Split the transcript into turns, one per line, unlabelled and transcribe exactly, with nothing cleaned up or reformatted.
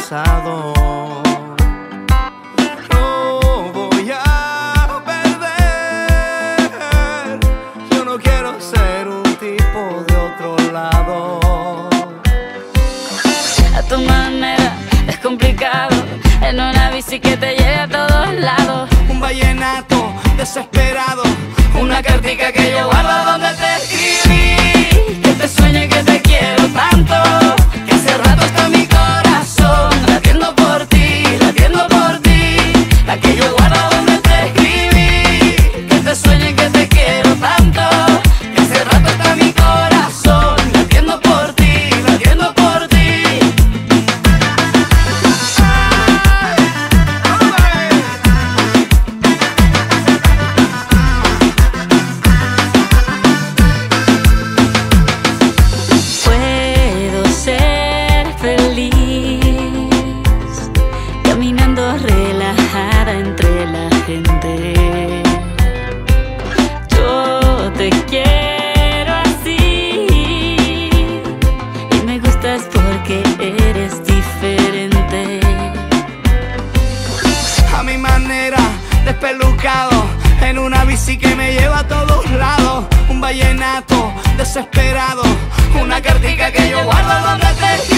pasado. No voy a perder, yo no quiero ser un tipo de otro lado.
A tu manera es complicado, en una bici que te lleve a todos lados.
Un vallenato desesperado, una cartica que yo guardo donde te escribí.
Que te sueñe que te quiero tanto,
que hace rato está mi corazón latiendo por ti, latiendo por ti.
la que yo guardo donde te escribí.
Que te sueñe que te quiero tanto, que hace rato está mi corazón latiendo por ti, latiendo por ti.
Puedo ser feliz caminando relajada entre la gente. Yo te quiero así y me gustas porque eres diferente.
A mi manera, despelucado, en una bici que me lleva a todos lados. Un vallenato desesperado, una cartica que yo guardo donde te